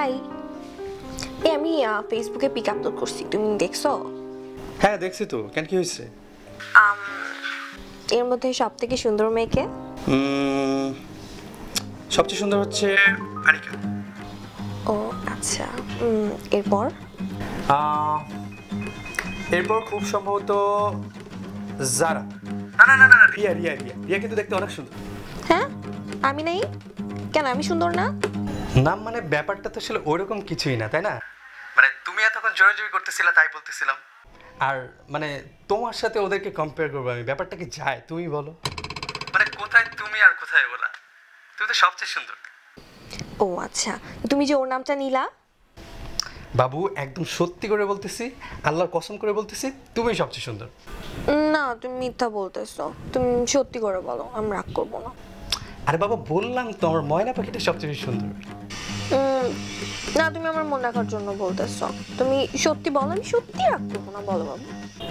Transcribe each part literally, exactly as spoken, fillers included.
High, এই আমি ফেসবুকে পিক আপলোড করছি, তুমি দেখছো? হ্যাঁ দেখছি তো, কেন কি হয়েছে? এর মধ্যে সব থেকে সুন্দর মেয়েকে? সবচেয়ে সুন্দর হচ্ছে আনিকা। ও আচ্ছা, এরপর? এরপর খুব সম্ভবত জারা। না না না না রিয়া রিয়া রিয়া রিয়া কিন্তু দেখতে অনেক সুন্দর। হ্যাঁ আমি নাই কেন, আমি সুন্দর না? নাম মানে ব্যাপারটা তো আসলে ওইরকম কিছুই না, তাই না? মানে তুমি এতক্ষণ জোরে জোরে করতেছিলা তাই বলতেছিলাম। আর মানে তোমার সাথে ওদেরকে কম্পেয়ার করবো আমি, ব্যাপারটা কি যায় তুমি বলো? মানে কোথায় তুমি আর কোথায় ওরা? তুমি তো সবচেয়ে সুন্দর। ও আচ্ছা, তুমি যে ওর নামটা নিলা? বাবু একদম সত্যি করে বলতেছি, আল্লাহর কসম করে বলতেছি, তুমি সবচেয়ে সুন্দর। না তুমি মিথ্যা বলতেছো, তুমি সত্যি করে বলো, আমি রাগ করবো না। আরে বাবা বললাম তো আমার ময়না পাখিটা সবচেয়ে সুন্দর। না তুমি আমার মন রাখার জন্য বলতেছো, তুমি সত্যি বলো, আমি সত্যি রাগ করবো না, বলো বাবা।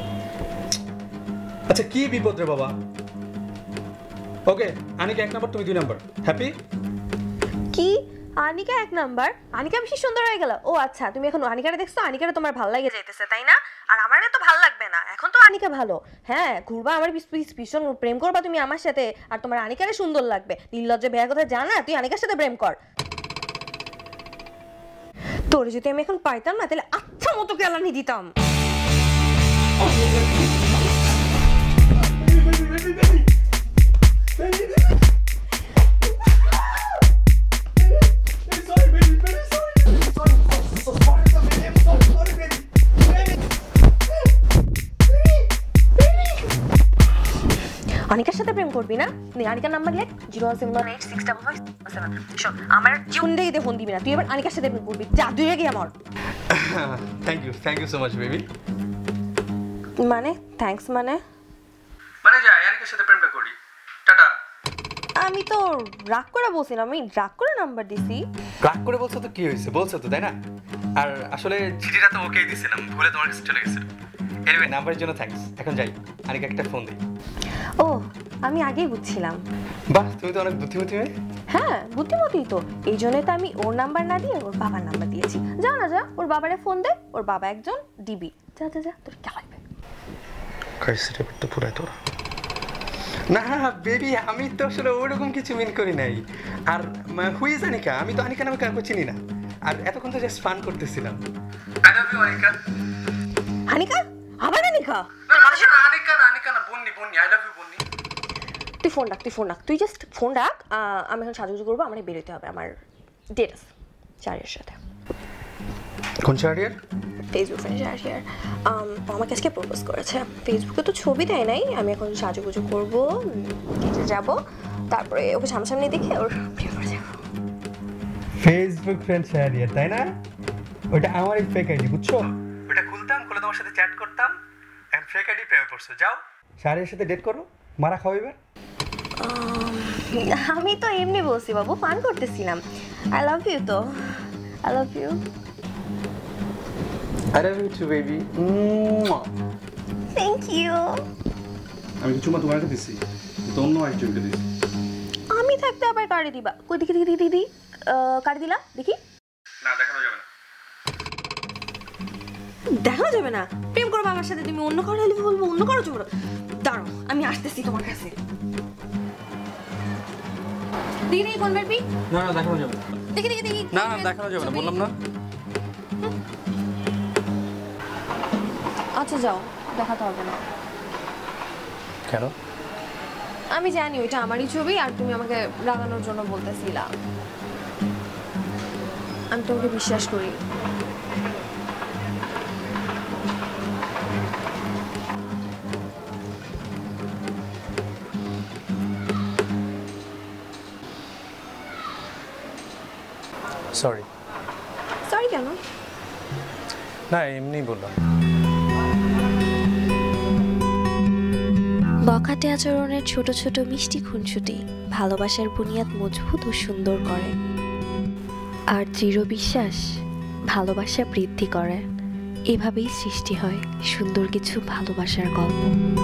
আচ্ছা কি বিপদ রে বাবা? ওকে আনিকা এক নাম্বার, তুমি দুই নাম্বার। হ্যাপি? কি আনিকা এক নাম্বার? আনিকা বেশি সুন্দর হয়ে গেল? ও আচ্ছা, তুমি এখন আনিকারে দেখছো, আনিকারে তোমার ভালো লাগে যাইতেছে তাই না? আর আমারে তো ভালো লাগবে না, এখন তো আনিকা ভালো। হ্যাঁ ঘুরবা আমার পিছন, প্রেম করবা তুমি আমার সাথে, আর তোমার আনিকারে সুন্দর লাগবে। নির্লজ্জে বেয়ার কথা জানা, তুই আনিকার সাথে প্রেম কর। তোর যদি আমি এখন পাইতাম না তাহলে আচ্ছা মতো কেলানি দিতাম। আনিকার সাথে প্রেম করবি না? আনিকার নাম্বার লেখ, zero one seven one eight six double five seven. শোন আমার জিউন্ডেতে ফোন দিবি না, তুই এবার আনিকার সাথে প্রেম করবি, যা দুই আগে আমার। Thank you thank you so much baby. মানে থ্যাঙ্কস মানে? মানে যাই আনিকার সাথে প্রেমটা করি, টাটা। আমি তো রাগ করে বলছি না, আমি রাগ করে নাম্বার দিছি। রাগ করে বলছো তো কি হয়েছে, বলছো তো তাই না? আর আসলে চিঠিটা তো ওকেই দিছিলাম, ভুলে তোমার কাছে চলে গেছে। এনিওয়ে নাম্বারের জন্য থ্যাঙ্কস, এখন যাই আনিকা একটা ফোন দিই। ও আমি আগেই বুঝছিলাম। বাহ তুমি তো অনেক বুদ্ধিমতী মেয়ে। হ্যাঁ বুদ্ধিমতী তো, এই জন্যই তো আমি ওর নাম্বার না দিয়ে ওর বাবার নাম্বার দিয়েছি। যা না যা ওর বাবারে ফোন দে, ওর বাবা একজন ডিবি। যা যা যা, তোর কে লাগবে? কাইসিটা করতে পুরাই তোরা। না বেবি আমি তো আসলে ওরকম কিছু মিন করি নাই। আর হুই ইজ আনিকা, আমি তো আনিকা নামে কাউকে চিনি না। আর এতক্ষণ তো জাস্ট ফান করতেছিলাম। I love you Anika. Anika? আবার আনিকা? না না আনিকা না, আনিকা না, বন্নি বন্নি, আই লাভ ইউ বন্নি। তুই ফোন রাখ, তুই ফোন রাখ, তুই জাস্ট ফোন রাখ। আমি এখন সাজুগুজু করবো, আমার বেরোতে হবে, আমার ডেট আছে চারিয়ার সাথে। কোন চারিয়ার? Facebook friend চারিয়ার। আমাকে আজকে প্রপোজ করেছে, ফেসবুকে তো ছবি দেয় নাই। আমি এখন সাজুগুজু করবো, ডেটে যাবো, তারপরে ওকে সামনাসামনি দেখে ওর প্রেম করে যাবো। ফেসবুক ফ্রেন্ড চারিয়ার তাই না? ওটা আমারই ফেক আইডি বুঝছো? ওটা খুলতাম, খুলে তোমার সাথে চ্যাট করতাম, এন্ড ফেক আইডি প্রেমে পড়ছো। যাও শাড়ির সাথে ডেট করো, মারা খাওয়াইবে। আমি তো এমনি বলছি বাবু, ফান করতেছিলাম। আই লাভ ইউ তো, I love you. I love you too baby. Thank you. আমি কিছু মা তোমাকে দিছি, তো অন্য আরেকজনকে দিছি। আমি থাকতে আবার কারে দিবা? কই দেখি দেখি দেখি দেখি, কারে দিলা দেখি? না দেখানো যাবে না। দেখানো যাবে না? প্রেম করবো আমার সাথে, তুমি অন্য কারো হলে বলবো অন্য কারো চুপ। দাঁড়াও আমি আসতেছি তোমার কাছে। দেখি দেখি কোন বেবি? না না দেখানো যাবে না। দেখি দেখি দেখি, না না দেখানো যাবে না, বললাম না। আচ্ছা যাও, দেখাতে হবে না। কেন? আমি জানি ওইটা আমারই ছবি, আর তুমি আমাকে রাগানোর জন্য বলতেছিলা। আমি তোমাকে বিশ্বাস করি। সরি। সরি কেন? না এমনি বললাম। বখাটে আচরণের ছোট ছোট মিষ্টি খুনসুটি ভালোবাসার বুনিয়াদ মজবুত ও সুন্দর করে, আর দৃঢ় বিশ্বাস ভালোবাসা বৃদ্ধি করে। এভাবেই সৃষ্টি হয় সুন্দর কিছু ভালোবাসার গল্প।